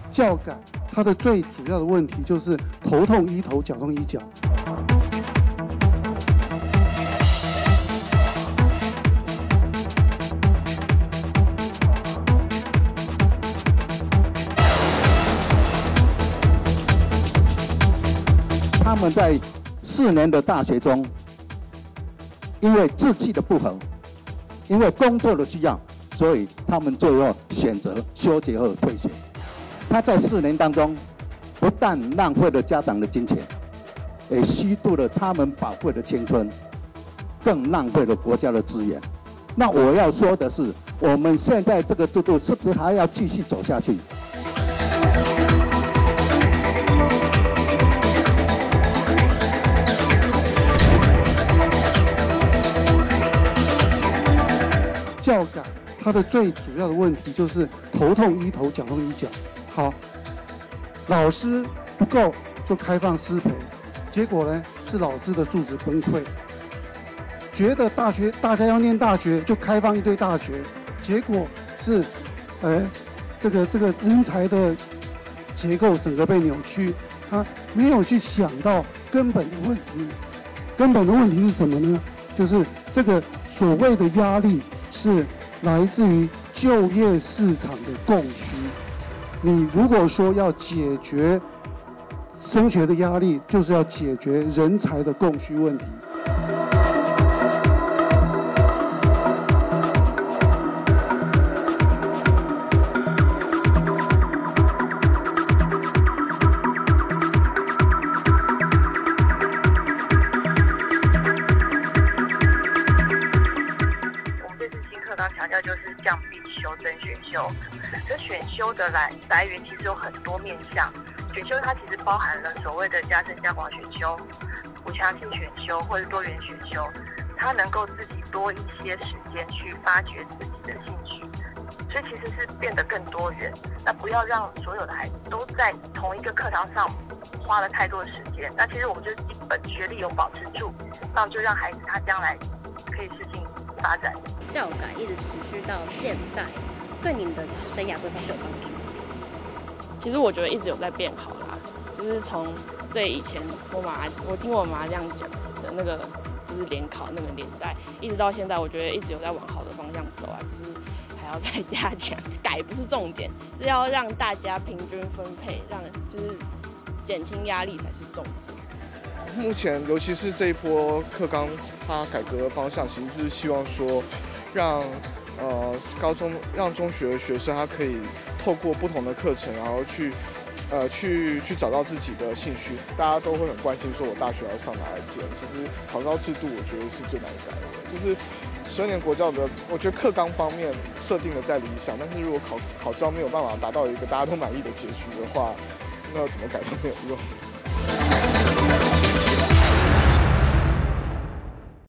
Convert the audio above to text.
教改它的最主要的问题就是头痛医头，脚痛医脚。 他们在4年的大学中，因为志气的不合，因为工作的需要，所以他们最后选择休学后退学。他在4年当中，不但浪费了家长的金钱，也虚度了他们宝贵的青春，更浪费了国家的资源。那我要说的是，我们现在这个制度是不是还要继续走下去？ 教改它的最主要的问题就是头痛医头，脚痛医脚。好，老师不够就开放师培，结果呢是老师的素质崩溃。觉得大家要念大学就开放一堆大学，结果是，这个人才的结构整个被扭曲，他没有去想到根本的问题。根本的问题是什么呢？就是这个所谓的压力是来自于就业市场的供需。你如果说要解决升学的压力，就是要解决人才的供需问题。 强调就是降必修、增选修。这选修的来源其实有很多面向。选修它其实包含了所谓的加深加广选修、补强性选修或者多元选修，它能够自己多一些时间去发掘自己的兴趣，所以其实是变得更多元。那不要让所有的孩子都在同一个课堂上花了太多的时间。那其实我们就基本学历有保持住，那我们就让孩子他将来可以适性发展。 教改一直持续到现在，对你的生涯规划是有帮助？ 其实我觉得一直有在变好啦，就是从最以前我听我妈这样讲的那个，就是联考那个年代，一直到现在，我觉得一直有在往好的方向走啊，只是还要再加强。改不是重点，是要让大家平均分配，让就是减轻压力才是重点。 目前，尤其是这一波课纲，它改革的方向，其实就是希望说，让中学的学生，他可以透过不同的课程，然后去找到自己的兴趣。大家都会很关心说，我大学要上哪一届？其实考招制度，我觉得是最难改的。就是12年国教的，我觉得课纲方面设定的再理想，但是如果考招没有办法达到一个大家都满意的结局的话，那怎么改都没有用。